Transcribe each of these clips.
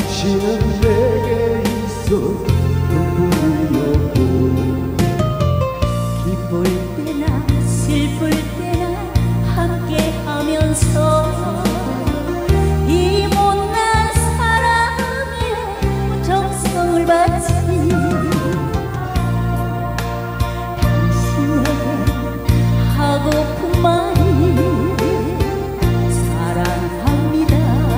당신은 내게 있어 누구였고 기쁠 때나 슬플 때나 함께하면서 이 못난 사랑의 정성을 바친 당신에게 하고픈 말이 사랑합니다.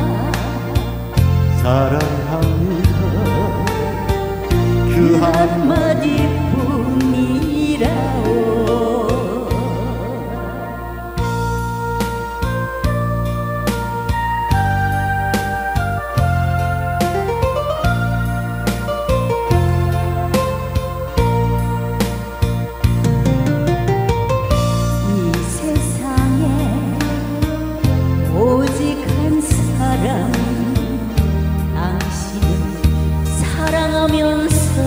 사랑합니다. 그 한마디뿐이라오. 오직 한 사람 당신을 사랑하면서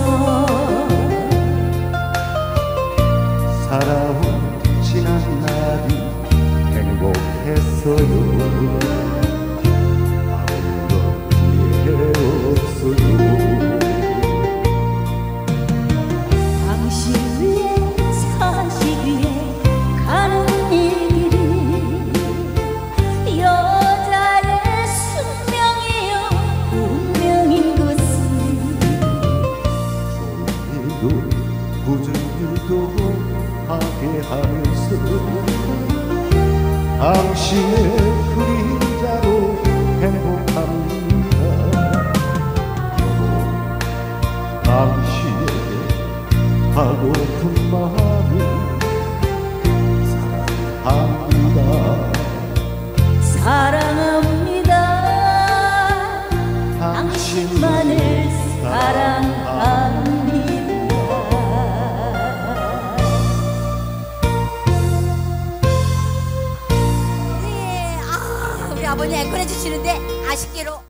살아온 지난 날이 행복했어요. 아무런 후회 없어요. 당신 위해 사실 위해 가는 이 길이 여자의 숙명이요 운명인 것을 좋은 일도 굳은 일도 하게 하면서 당신의 그림자로 행복합니다. 당신에게 하고픈 마음을 사랑합니다. 사랑합니다. 당신만을 사랑합니다. 네, 우리 아버님 앵콜 해주시는데 아쉽게로